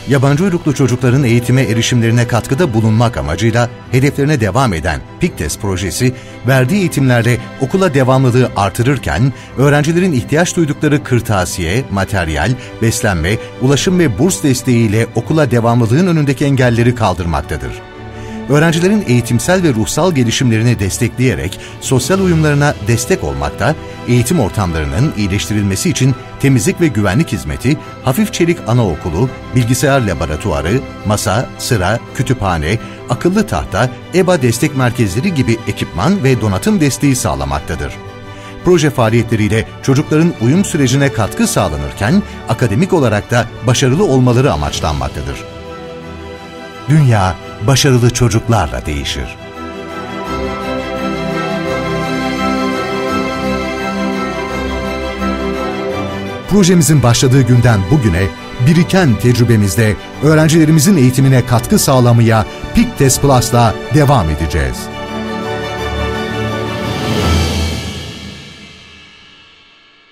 yabancı uyruklu çocukların eğitime erişimlerine katkıda bulunmak amacıyla hedeflerine devam eden PIKTES projesi, verdiği eğitimlerle okula devamlılığı artırırken, öğrencilerin ihtiyaç duydukları kırtasiye, materyal, beslenme, ulaşım ve burs desteğiyle okula devamlılığın önündeki engelleri kaldırmaktadır. Öğrencilerin eğitimsel ve ruhsal gelişimlerini destekleyerek sosyal uyumlarına destek olmakta, eğitim ortamlarının iyileştirilmesi için temizlik ve güvenlik hizmeti, hafif çelik anaokulu, bilgisayar laboratuvarı, masa, sıra, kütüphane, akıllı tahta, EBA destek merkezleri gibi ekipman ve donatım desteği sağlamaktadır. Proje faaliyetleriyle çocukların uyum sürecine katkı sağlanırken, akademik olarak da başarılı olmaları amaçlanmaktadır. Dünya, başarılı çocuklarla değişir. Projemizin başladığı günden bugüne biriken tecrübemizde öğrencilerimizin eğitimine katkı sağlamaya PIKTES Plus'la devam edeceğiz.